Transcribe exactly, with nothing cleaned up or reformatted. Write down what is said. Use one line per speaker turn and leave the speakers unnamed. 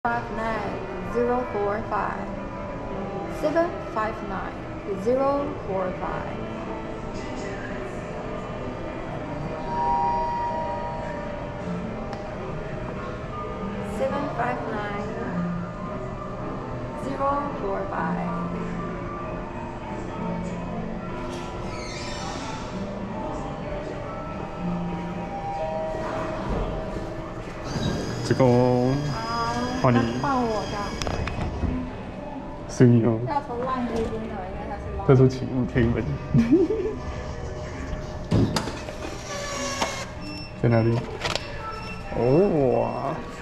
five nine zero four five seven five nine zero four five. Seven five nine zero four five.
这个换你，
换我的。
是你哦。
要从烂黑边的，应该它是烂。
这是请勿贴文。在哪里？哦哇！